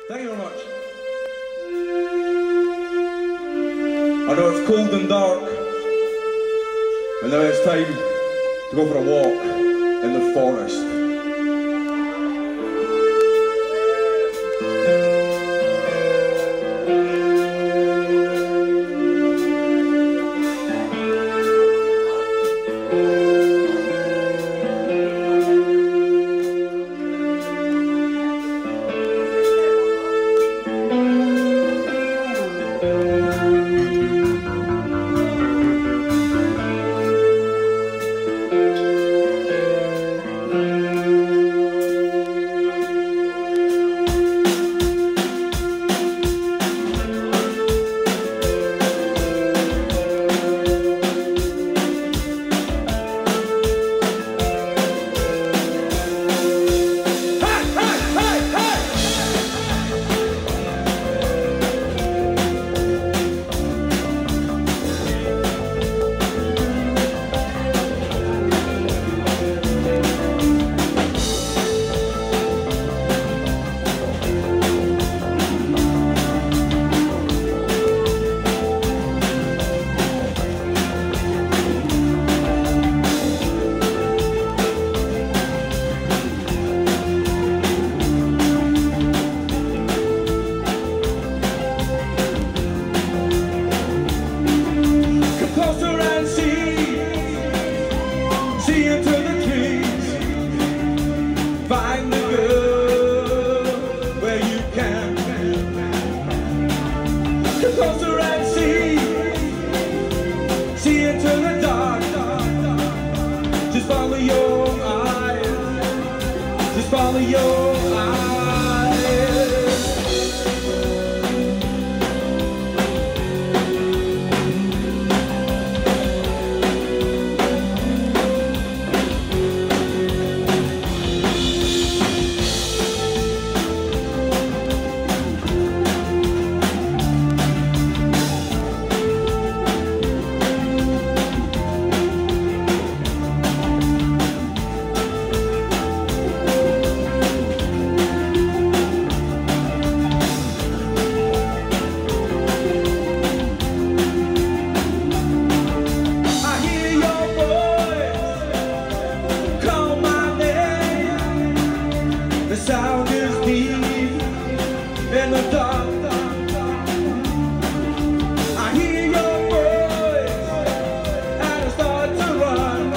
Thank you very much. I know it's cold and dark, and now it's time to go for a walk in the forest. Closer and see into the dark. Just follow your eyes. Just follow your eyes. The sound is deep in the dark. I hear your voice and I start to run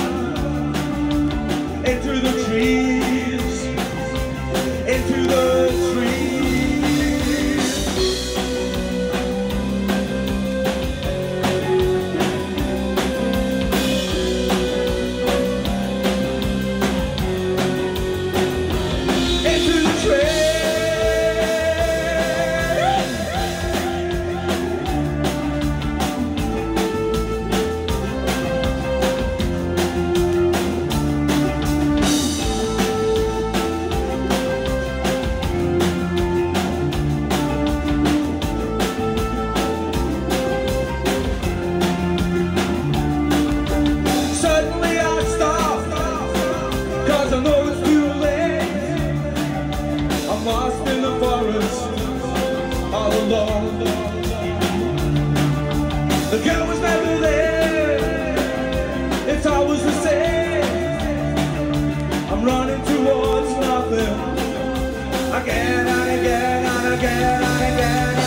into the trees, into the trees. I know it's too late. I'm lost in the forest, all alone. The girl was never there. It's always the same. I'm running towards nothing, again and again and again and again.